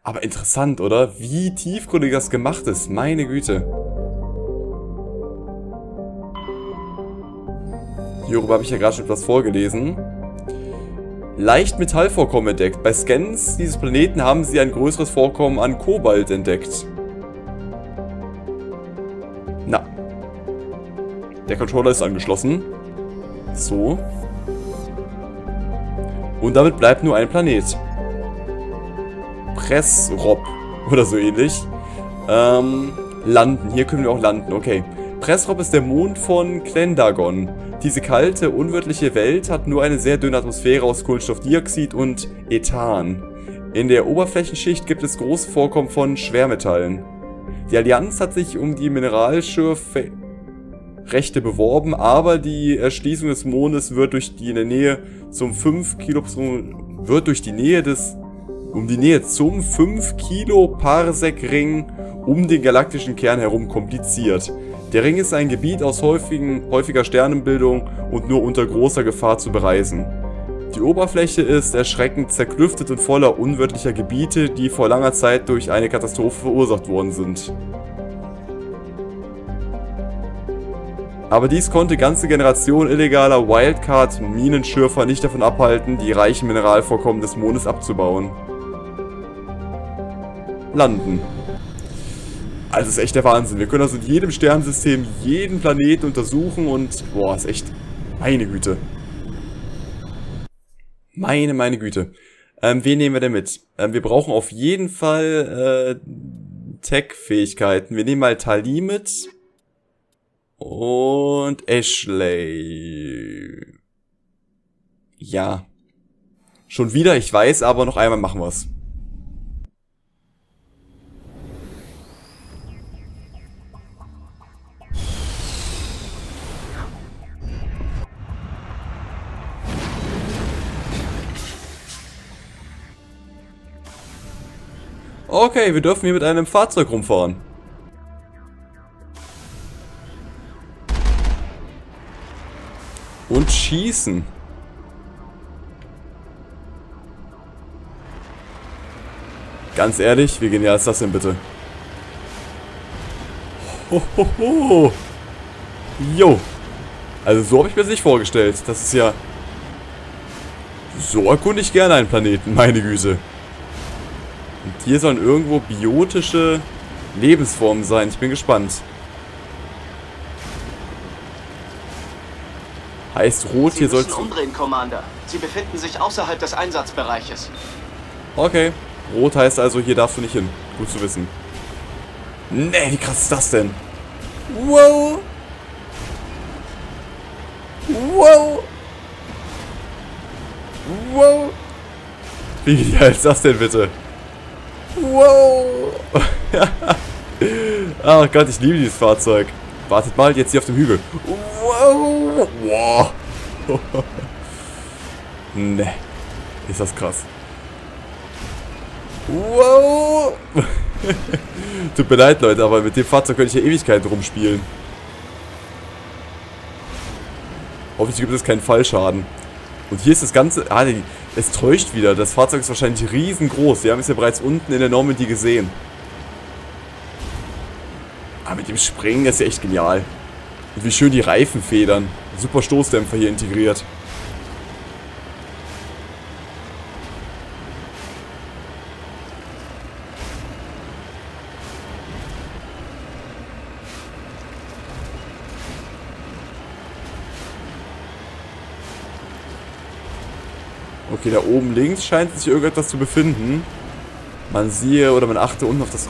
Aber interessant, oder? Wie tiefgründig das gemacht ist. Meine Güte. Hierüber habe ich ja gerade schon etwas vorgelesen. Leicht Metallvorkommen entdeckt. Bei Scans dieses Planeten haben sie ein größeres Vorkommen an Kobalt entdeckt. Na. Der Controller ist angeschlossen. So. Und damit bleibt nur ein Planet. Pressrop. Oder so ähnlich. Landen. Hier können wir auch landen. Okay. Pressrop ist der Mond von Klendagon. Diese kalte, unwirtliche Welt hat nur eine sehr dünne Atmosphäre aus Kohlenstoffdioxid und Ethan. In der Oberflächenschicht gibt es große Vorkommen von Schwermetallen. Die Allianz hat sich um die Mineralschürfrechte beworben, aber die Erschließung des Mondes wird durch die Nähe zum 5 Kiloparsec-Ring um den galaktischen Kern herum kompliziert. Der Ring ist ein Gebiet aus häufiger Sternenbildung und nur unter großer Gefahr zu bereisen. Die Oberfläche ist erschreckend zerklüftet und voller unwirtlicher Gebiete, die vor langer Zeit durch eine Katastrophe verursacht worden sind. Aber dies konnte ganze Generationen illegaler Wildcard-Minenschürfer nicht davon abhalten, die reichen Mineralvorkommen des Mondes abzubauen. Landen. Also das ist echt der Wahnsinn. Wir können also in jedem Sternensystem jeden Planeten untersuchen und... Boah, ist echt... Meine Güte. Meine Güte. Wen nehmen wir denn mit? Wir brauchen auf jeden Fall Tech-Fähigkeiten. Wir nehmen mal Tali mit. Und Ashley. Ja. Schon wieder, ich weiß, aber noch einmal machen wir's. Okay, wir dürfen hier mit einem Fahrzeug rumfahren. Und schießen. Ganz ehrlich, wie genial ist das denn bitte? Hohoho. Jo. Also so habe ich mir das nicht vorgestellt. Das ist ja... So erkunde ich gerne einen Planeten, meine Güte. Und hier sollen irgendwo biotische Lebensformen sein. Ich bin gespannt. Heißt rot, hier soll es... umdrehen, Commander. Sie befinden sich außerhalb des Einsatzbereiches. Okay. Rot heißt also, hier darfst du nicht hin. Gut zu wissen. Nee, wie krass ist das denn? Wow. Wow. Wow. Wie genial ist das denn bitte? Wow! Ach Gott, ich liebe dieses Fahrzeug. Wartet mal, jetzt hier auf dem Hügel. Wow! Wow! Ne, ist das krass. Wow! Tut mir leid, Leute, aber mit dem Fahrzeug könnte ich ja Ewigkeiten rumspielen. Hoffentlich gibt es keinen Fallschaden. Und hier ist das Ganze... Ah, es täuscht wieder. Das Fahrzeug ist wahrscheinlich riesengroß. Wir haben es ja bereits unten in der Normandy gesehen. Aber mit dem Springen ist ja echt genial. Und wie schön die Reifen federn. Super Stoßdämpfer hier integriert. Okay, da oben links scheint sich irgendetwas zu befinden. Man siehe oder man achte unten auf das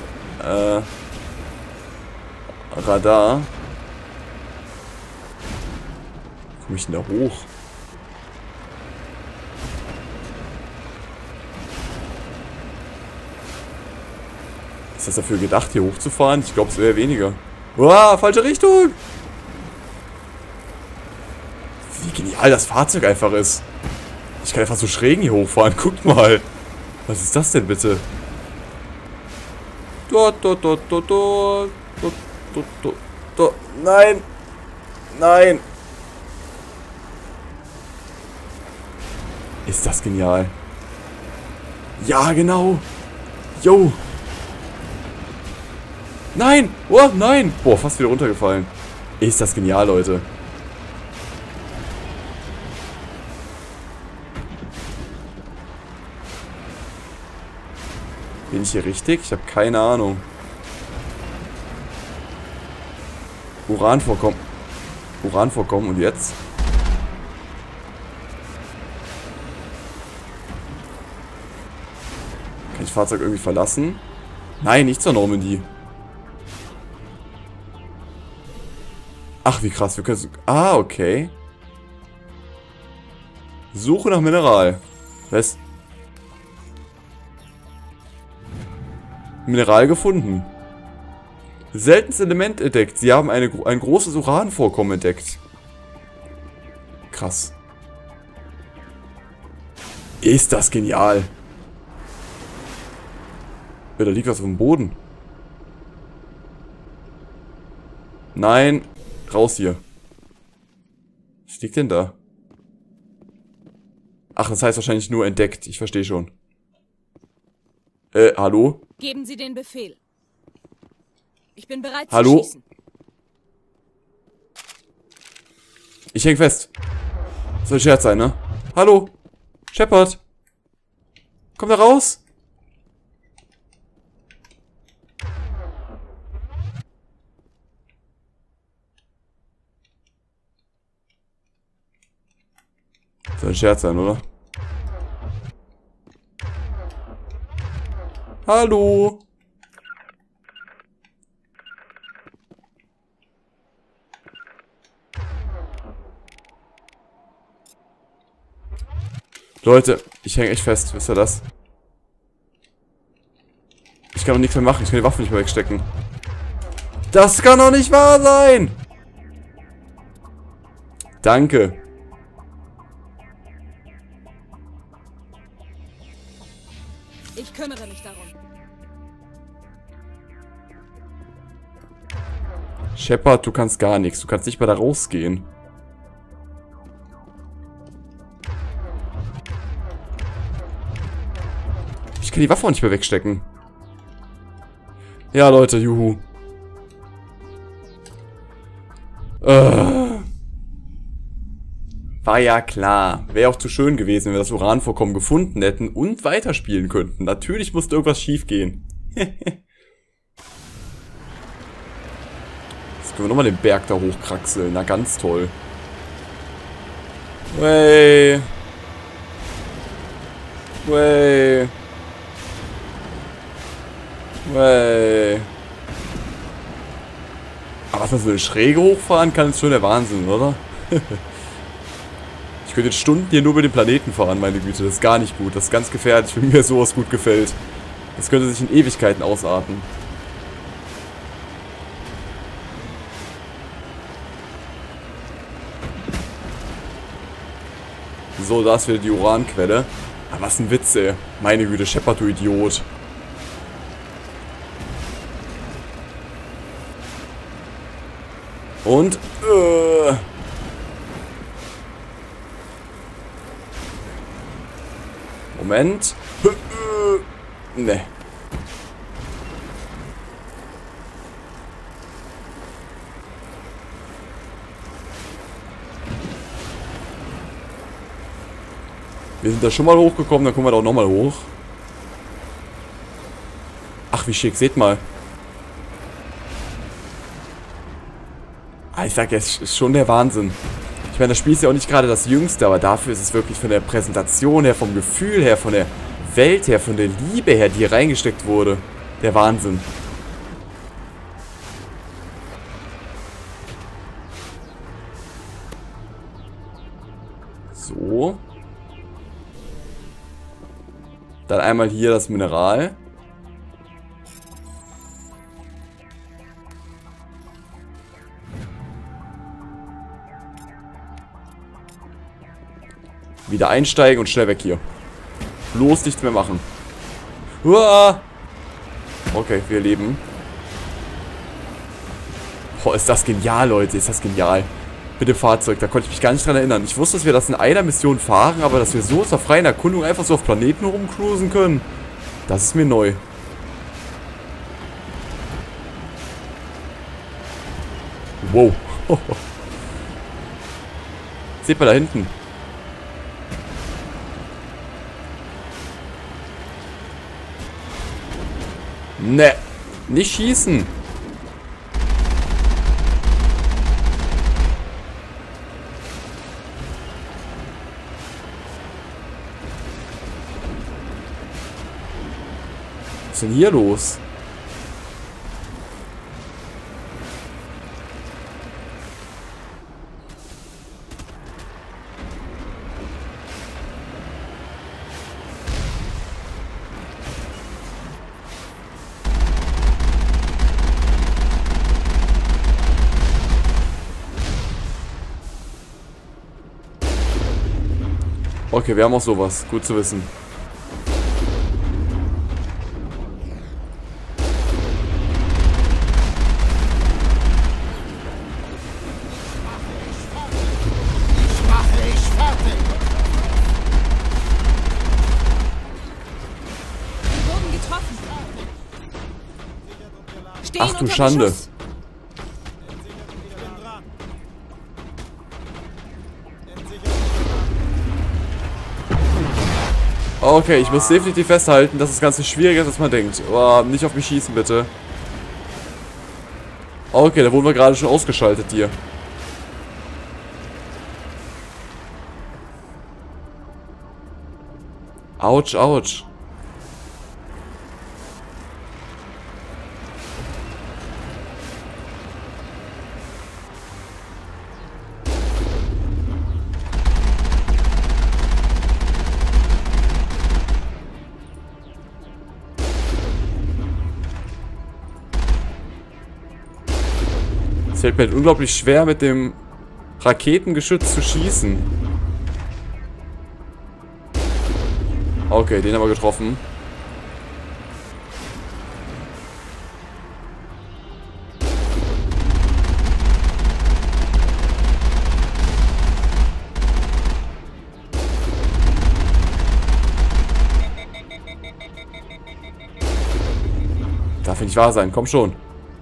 Radar. Wie komme ich denn da hoch? Ist das dafür gedacht, hier hochzufahren? Ich glaube, es wäre weniger. Uah, falsche Richtung! Wie genial das Fahrzeug einfach ist. Ich kann einfach so schräg hier hochfahren. Guckt mal. Was ist das denn bitte? Nein. Nein. Ist das genial. Ja, genau. Yo. Nein. Oh, nein. Boah, fast wieder runtergefallen. Ist das genial, Leute. Bin ich hier richtig? Ich habe keine Ahnung. Uranvorkommen. Uranvorkommen und jetzt? Kann ich das Fahrzeug irgendwie verlassen? Nein, nicht zur Normandy. Ach, wie krass. Wir können... Ah, okay. Suche nach Mineral. Was? Mineral gefunden. Seltenes Element entdeckt. Sie haben ein großes Uranvorkommen entdeckt. Krass. Ist das genial. Ja, da liegt was auf dem Boden. Nein. Raus hier. Was liegt denn da? Ach, das heißt wahrscheinlich nur entdeckt. Ich verstehe schon. Hallo? Geben Sie den Befehl. Ich bin bereit Hallo? zu schießen. Ich häng fest. Soll ein Scherz sein, ne? Hallo? Shepard? Komm da raus? Soll ein Scherz sein, oder? Hallo? Leute, ich hänge echt fest, wisst ihr das? Ich kann doch nichts mehr machen, ich kann die Waffe nicht mehr wegstecken. Das kann doch nicht wahr sein! Danke. Ich kümmere mich darum. Shepard, du kannst gar nichts. Du kannst nicht mal da rausgehen. Ich kann die Waffe auch nicht mehr wegstecken. Ja, Leute, juhu. War ja klar. Wäre auch zu schön gewesen, wenn wir das Uranvorkommen gefunden hätten und weiterspielen könnten. Natürlich musste irgendwas schief gehen. Jetzt können wir nochmal den Berg da hochkraxeln. Na, ganz toll. Way. Way. Way. Aber was man so eine Schräge hochfahren kann, ist schon der Wahnsinn, oder? Ich könnte jetzt Stunden hier nur über den Planeten fahren, meine Güte. Das ist gar nicht gut. Das ist ganz gefährlich, wenn mir sowas gut gefällt. Das könnte sich in Ewigkeiten ausarten. So, da ist wieder die Uranquelle. Aber was ein Witz, ey. Meine Güte, Shepard, du Idiot. Und, Moment. Ne. Wir sind da schon mal hochgekommen, dann kommen wir da auch nochmal hoch. Ach, wie schick, seht mal. Ah, ich sag ja, es ist schon der Wahnsinn. Ich meine, das Spiel ist ja auch nicht gerade das Jüngste, aber dafür ist es wirklich von der Präsentation her, vom Gefühl her, von der Welt her, von der Liebe her, die hier reingesteckt wurde. Der Wahnsinn. So. Dann einmal hier das Mineral. Wieder einsteigen und schnell weg hier. Bloß nichts mehr machen. Uah! Okay, wir leben. Boah, ist das genial, Leute. Ist das genial. Mit dem Fahrzeug, da konnte ich mich gar nicht dran erinnern. Ich wusste, dass wir das in einer Mission fahren, aber dass wir so zur freien Erkundung einfach so auf Planeten rumcruisen können, das ist mir neu. Wow. Seht mal da hinten. Ne, nicht schießen. Was ist denn hier los? Okay, wir haben auch sowas. Gut zu wissen. Wir wurden getroffen. Stehen Ach du unter Schande. Beschuss. Okay, ich muss definitiv festhalten, dass das Ganze schwieriger ist, als man denkt. Oh, nicht auf mich schießen, bitte. Okay, da wurden wir gerade schon ausgeschaltet hier. Autsch, autsch. Es fällt mir halt unglaublich schwer, mit dem Raketengeschütz zu schießen. Okay, den haben wir getroffen. Darf ja nicht wahr sein, komm schon.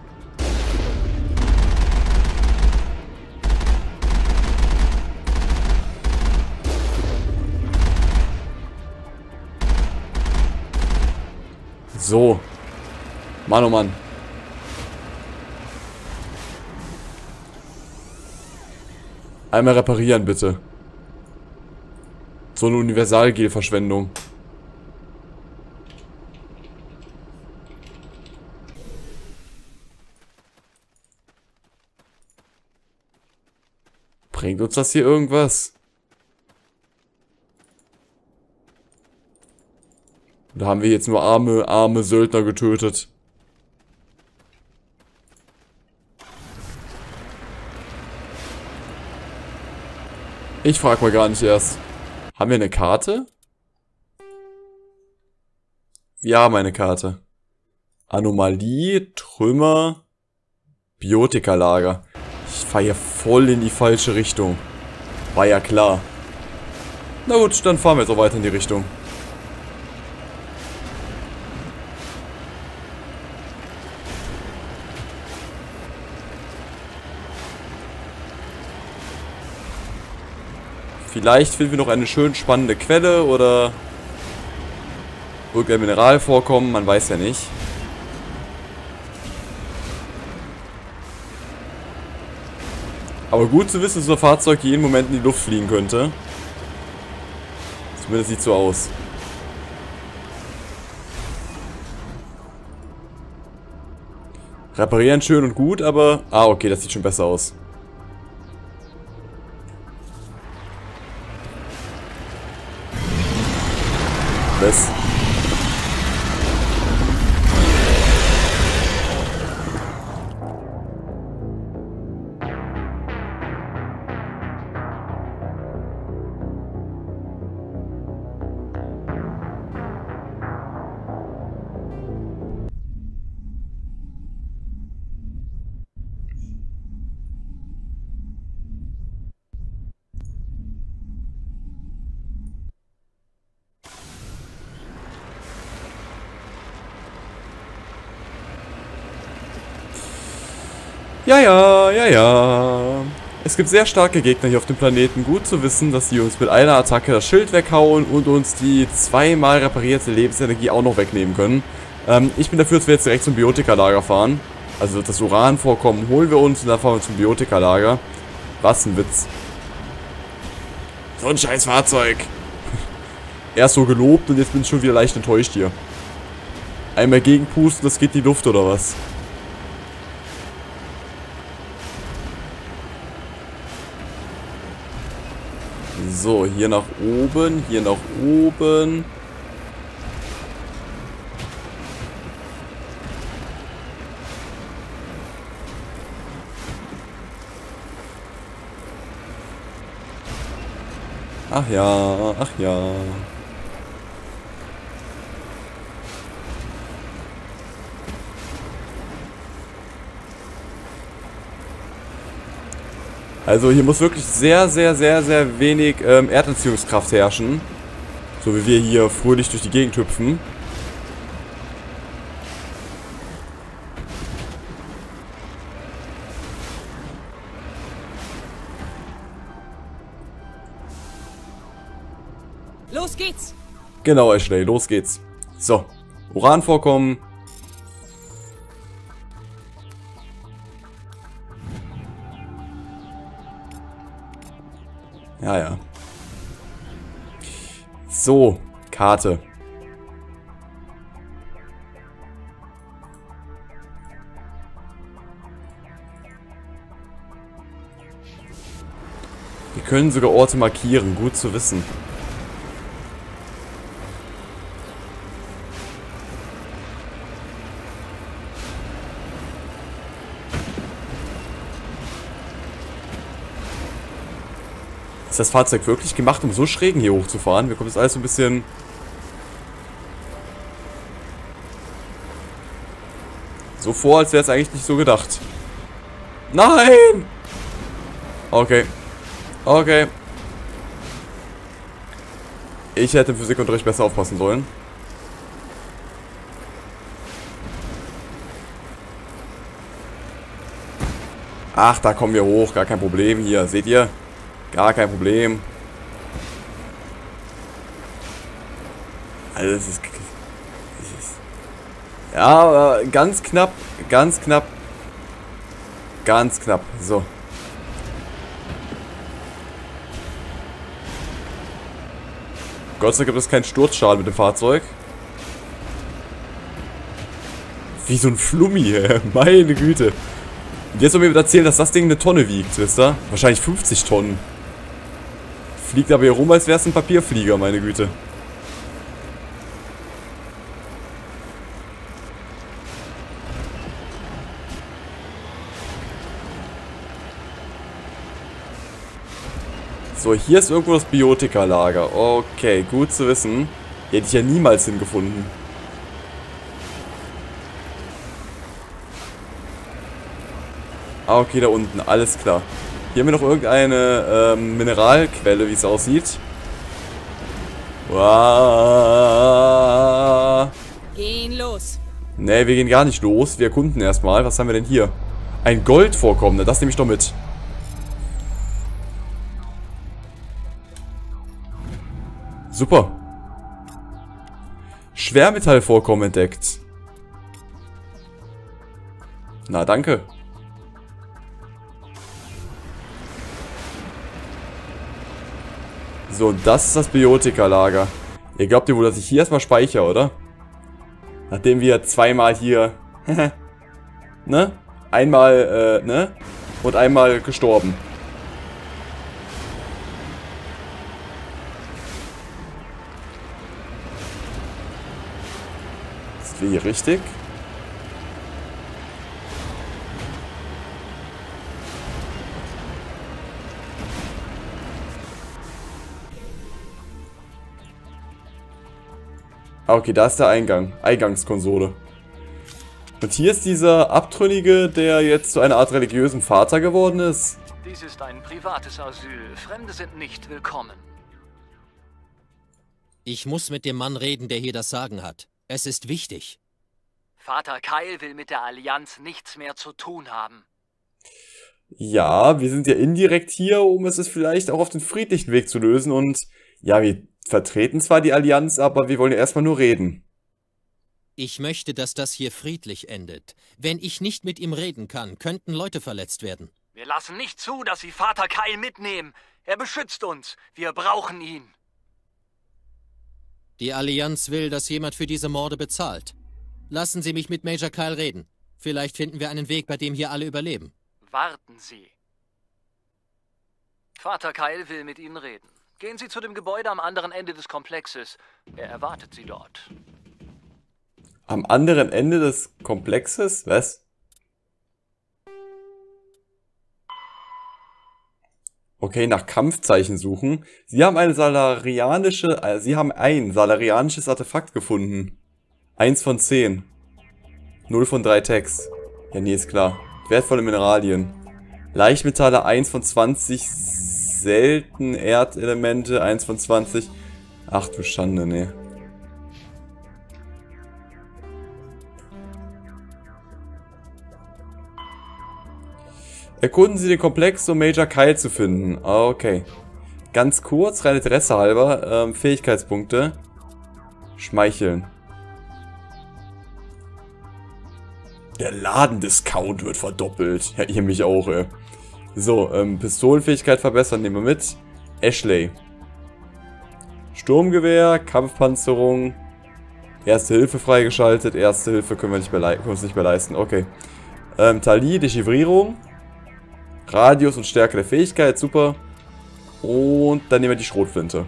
So. Mann, oh Mann. Einmal reparieren, bitte. So eine Universalgel-Verschwendung. Bringt uns das hier irgendwas? Da haben wir jetzt nur arme Söldner getötet. Ich frag mal gar nicht erst. Haben wir eine Karte? Wir haben eine Karte. Anomalie, Trümmer, Biotikalager. Ich fahre hier voll in die falsche Richtung. War ja klar. Na gut, dann fahren wir jetzt auch weiter in die Richtung. Vielleicht finden wir noch eine schön spannende Quelle oder irgendein Mineralvorkommen, man weiß ja nicht. Aber gut zu wissen, dass unser Fahrzeug jeden Moment in die Luft fliegen könnte. Zumindest sieht so aus. Reparieren schön und gut, aber... Ah, okay, das sieht schon besser aus. Was? Ja, ja, ja, ja. Es gibt sehr starke Gegner hier auf dem Planeten. Gut zu wissen, dass die uns mit einer Attacke das Schild weghauen und uns die zweimal reparierte Lebensenergie auch noch wegnehmen können. Ich bin dafür, dass wir jetzt direkt zum Biotika-Lager fahren. Also das Uranvorkommen holen wir uns und dann fahren wir zum Biotika-Lager. Was ein Witz. So ein scheiß Fahrzeug. Erst so gelobt und jetzt bin ich schon wieder leicht enttäuscht hier. Einmal gegenpusten, das geht in die Luft oder was? So, hier nach oben, hier nach oben. Ach ja, ach ja. Also hier muss wirklich sehr, sehr, sehr, sehr wenig Erdanziehungskraft herrschen. So wie wir hier fröhlich durch die Gegend hüpfen. Los geht's! Genau, Ashley, los geht's. So, Uranvorkommen. Ja, ja. So, Karte. Wir können sogar Orte markieren, gut zu wissen. Ist das Fahrzeug wirklich gemacht, um so schrägen hier hochzufahren? Mir kommt das alles so ein bisschen... so vor, als wäre es eigentlich nicht so gedacht. Nein! Okay. Okay. Ich hätte im Physikunterricht besser aufpassen sollen. Ach, da kommen wir hoch. Gar kein Problem hier. Seht ihr? Gar kein Problem. Also das ist... ja, aber ganz knapp. Ganz knapp. Ganz knapp. So. Gott sei Dank gibt es keinen Sturzschaden mit dem Fahrzeug. Wie so ein Flummi, meine Güte. Und jetzt soll mir erzählen, dass das Ding eine Tonne wiegt, wisst ihr? Wahrscheinlich 50 Tonnen. Fliegt aber hier rum, als wäre es ein Papierflieger, meine Güte. So, hier ist irgendwo das Biotika-Lager. Okay, gut zu wissen. Hier hätte ich ja niemals hingefunden. Ah, okay, da unten. Alles klar. Hier haben wir noch irgendeine Mineralquelle, wie es aussieht. Wow. Gehen los. Ne, wir gehen gar nicht los. Wir erkunden erstmal. Was haben wir denn hier? Ein Goldvorkommen. Das nehme ich doch mit. Super. Schwermetallvorkommen entdeckt. Na, danke. So, das ist das Biotika-Lager. Ihr glaubt ja wohl, dass ich hier erstmal speichere, oder? Nachdem wir zweimal hier... ne? Einmal, ne? Und einmal gestorben. Sind wir hier richtig? Ah, okay, da ist der Eingang. Eingangskonsole. Und hier ist dieser Abtrünnige, der jetzt zu einer Art religiösen Vater geworden ist. Dies ist ein privates Asyl. Fremde sind nicht willkommen. Ich muss mit dem Mann reden, der hier das Sagen hat. Es ist wichtig. Vater Kyle will mit der Allianz nichts mehr zu tun haben. Ja, wir sind ja indirekt hier, um es vielleicht auch auf den friedlichen Weg zu lösen. Und ja, wir vertreten zwar die Allianz, aber wir wollen ja erstmal nur reden. Ich möchte, dass das hier friedlich endet. Wenn ich nicht mit ihm reden kann, könnten Leute verletzt werden. Wir lassen nicht zu, dass Sie Vater Kyle mitnehmen. Er beschützt uns. Wir brauchen ihn. Die Allianz will, dass jemand für diese Morde bezahlt. Lassen Sie mich mit Major Kyle reden. Vielleicht finden wir einen Weg, bei dem hier alle überleben. Warten Sie. Vater Kyle will mit Ihnen reden. Gehen Sie zu dem Gebäude am anderen Ende des Komplexes. Er erwartet Sie dort. Am anderen Ende des Komplexes? Was? Okay, nach Kampfzeichen suchen. Sie haben ein salarianisches Artefakt gefunden. 1 von 10. 0 von 3 Tags. Ja, nee, ist klar. Wertvolle Mineralien. Leichtmetalle 1 von 20. Selten Erdelemente 1 von 20. Ach du Schande, nee. Erkunden Sie den Komplex, um Major Kyle zu finden. Okay. Ganz kurz, rein Interesse halber. Fähigkeitspunkte. Schmeicheln. Der Ladendiscount wird verdoppelt. Ja, ihr mich auch, ey. So, Pistolenfähigkeit verbessern, nehmen wir mit. Ashley. Sturmgewehr, Kampfpanzerung. Erste Hilfe freigeschaltet. Erste Hilfe können wir uns nicht mehr leisten. Okay. Tali, Dechiffrierung. Radius und Stärke der Fähigkeit, super. Und dann nehmen wir die Schrotflinte.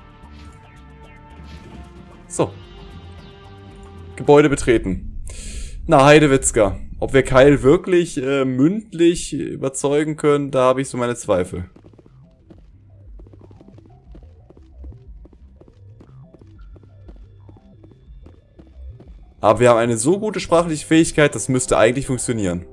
So. Gebäude betreten. Na, Heidewitzka. Ob wir Kyle wirklich mündlich überzeugen können, da habe ich so meine Zweifel. Aber wir haben eine so gute sprachliche Fähigkeit, das müsste eigentlich funktionieren.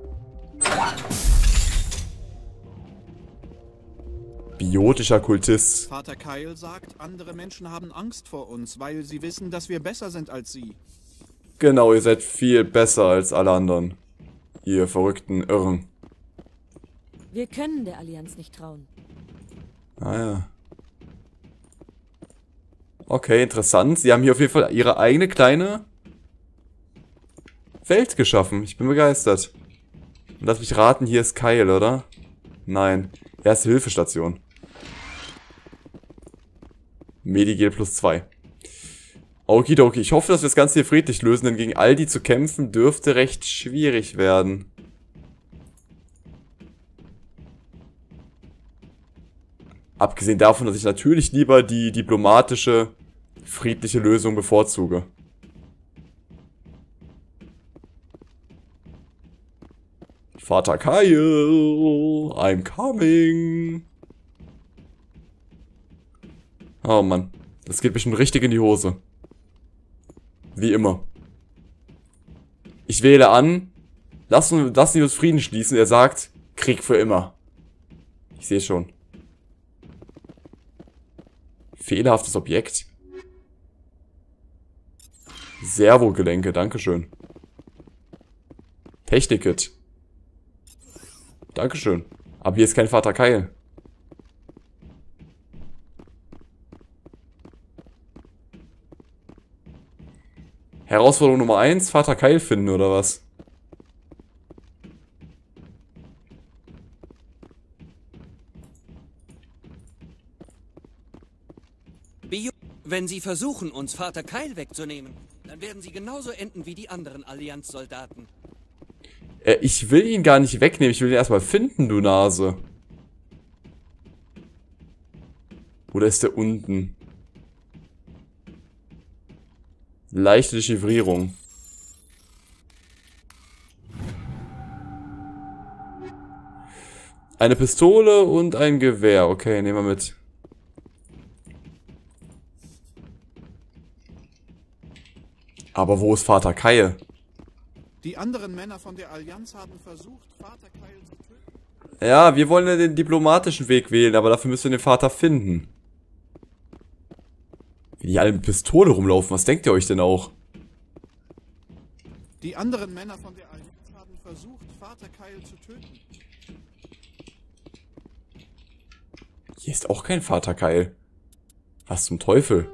Biotischer Kultist. Vater Kyle sagt, andere Menschen haben Angst vor uns, weil sie wissen, dass wir besser sind als sie. Genau, ihr seid viel besser als alle anderen. Ihr verrückten Irren. Wir können der Allianz nicht trauen. Ah ja. Okay, interessant. Sie haben hier auf jeden Fall ihre eigene kleine Welt geschaffen. Ich bin begeistert. Und lass mich raten, hier ist Kyle, oder? Nein. Erste Hilfestation. Medigel plus 2. Okidoki, ich hoffe, dass wir das Ganze hier friedlich lösen, denn gegen all die zu kämpfen dürfte recht schwierig werden. Abgesehen davon, dass ich natürlich lieber die diplomatische, friedliche Lösung bevorzuge. Vater Kyle, I'm coming. Oh Mann, das geht bestimmt richtig in die Hose. Wie immer. Ich wähle an, lassen Sie uns Frieden schließen. Er sagt, Krieg für immer. Ich sehe schon. Fehlerhaftes Objekt. Servogelenke, dankeschön. Technikkit. Dankeschön. Aber hier ist kein Vater Kyle. Herausforderung Nummer 1, Vater Kyle finden, oder was? Wenn Sie versuchen, uns Vater Kyle wegzunehmen, dann werden Sie genauso enden wie die anderen Allianzsoldaten. Ich will ihn gar nicht wegnehmen, ich will ihn erstmal finden, du Nase. Oder ist der unten? Leichte Dechiffrierung. Eine Pistole und ein Gewehr. Okay, nehmen wir mit. Aber wo ist Vater Kyle? Die anderen Männer von der Allianz haben versucht, Vater Kyle zu töten. Ja, wir wollen ja den diplomatischen Weg wählen, aber dafür müssen wir den Vater finden. Wie die alle mit Pistole rumlaufen, was denkt ihr euch denn auch? Die anderen Männer von der Allianz haben versucht, Vater Kyle zu töten. Hier ist auch kein Vater Kyle. Was zum Teufel?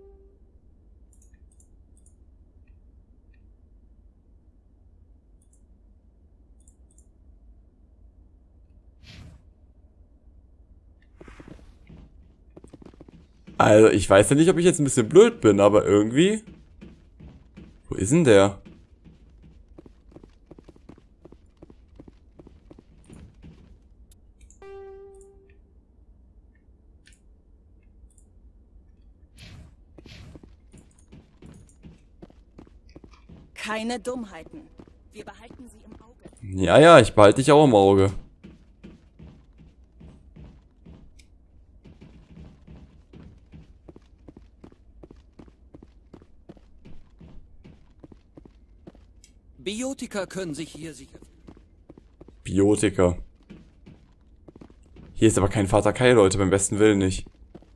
Also, ich weiß ja nicht, ob ich jetzt ein bisschen blöd bin, aber irgendwie... Wo ist denn der? Keine Dummheiten. Wir behalten sie im Auge. Ja, ja, ich behalte dich auch im Auge. Biotiker können sich hier sicher... Biotiker. Hier ist aber kein Vater Kyle, Leute, beim besten Willen nicht.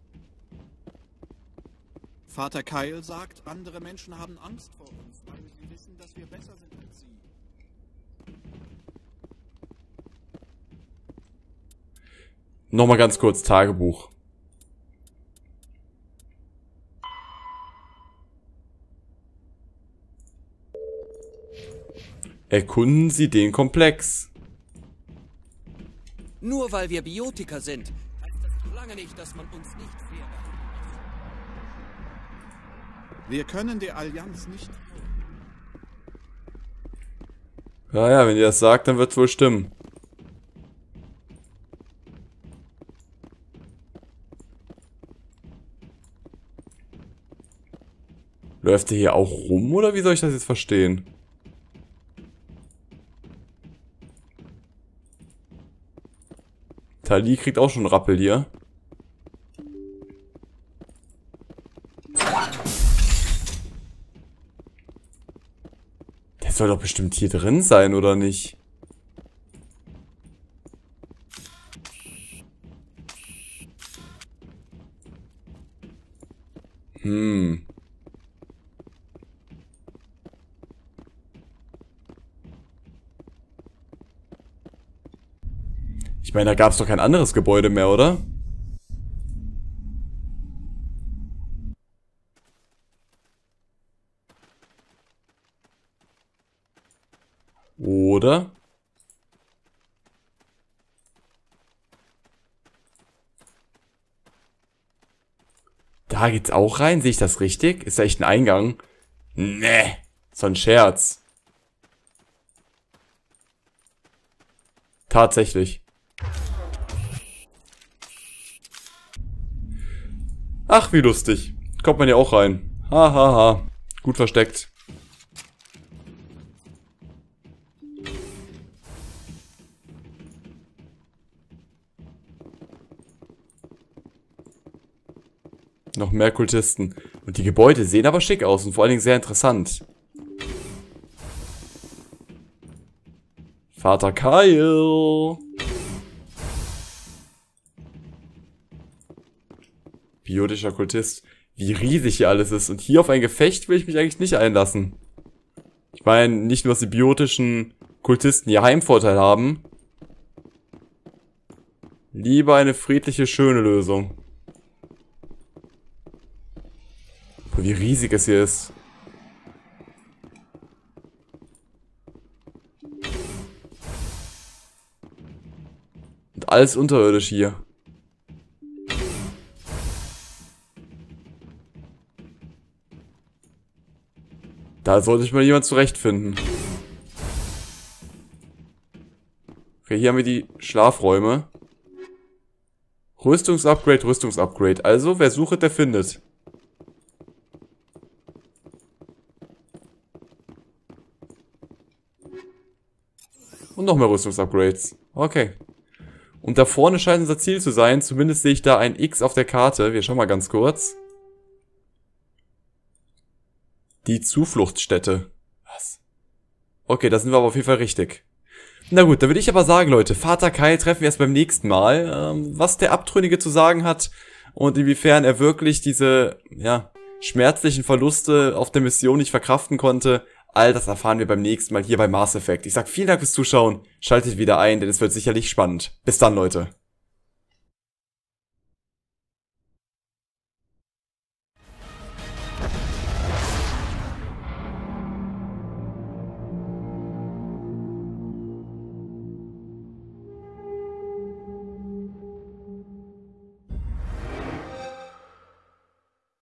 Vater Kyle sagt, andere Menschen haben Angst vor uns, weil sie wissen, dass wir besser sind als sie. Nochmal ganz kurz, Tagebuch. Erkunden Sie den Komplex. Nur weil wir Biotiker sind, heißt das lange nicht, dass man uns nicht fair behandelt. Wir können der Allianz nicht... Ja, ja, wenn ihr das sagt, dann wird's wohl stimmen. Läuft der hier auch rum, oder wie soll ich das jetzt verstehen? Tali kriegt auch schon einen Rappel hier. Der soll doch bestimmt hier drin sein, oder nicht? Ich meine, da gab es doch kein anderes Gebäude mehr, oder? Oder? Da geht's auch rein, sehe ich das richtig? Ist da echt ein Eingang? Nee, so ein Scherz. Tatsächlich. Ach, wie lustig. Kommt man ja auch rein. Ha, ha, ha. Gut versteckt. Noch mehr Kultisten. Und die Gebäude sehen aber schick aus und vor allen Dingen sehr interessant. Vater Kyle. Biotischer Kultist. Wie riesig hier alles ist. Und hier auf ein Gefecht will ich mich eigentlich nicht einlassen. Ich meine, nicht nur, dass die biotischen Kultisten hier Heimvorteil haben. Lieber eine friedliche, schöne Lösung. Boah, wie riesig es hier ist. Und alles unterirdisch hier. Da sollte ich mal jemand zurechtfinden. Okay, hier haben wir die Schlafräume. Rüstungsupgrade, Rüstungsupgrade. Also, wer sucht, der findet. Und noch mehr Rüstungsupgrades. Okay. Und da vorne scheint unser Ziel zu sein. Zumindest sehe ich da ein X auf der Karte. Wir schauen mal ganz kurz. Die Zufluchtsstätte. Was? Okay, da sind wir aber auf jeden Fall richtig. Na gut, dann würde ich aber sagen, Leute, Vater Kyle treffen wir erst beim nächsten Mal. Was der Abtrünnige zu sagen hat und inwiefern er wirklich diese, ja, schmerzlichen Verluste auf der Mission nicht verkraften konnte, all das erfahren wir beim nächsten Mal hier bei Mass Effect. Ich sag vielen Dank fürs Zuschauen, schaltet wieder ein, denn es wird sicherlich spannend. Bis dann, Leute.